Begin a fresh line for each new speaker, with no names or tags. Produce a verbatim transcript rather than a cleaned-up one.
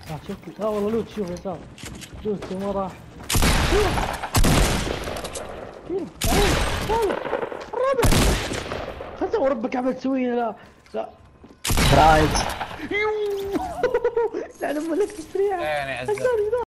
اه شوف لا والله لوت شوف يسار لوت وما راح شوف شوف تعال الرابع خذ وربك عمل تسوينا لا لا
رايد
لا انا ملكت سريعه
يعني عزام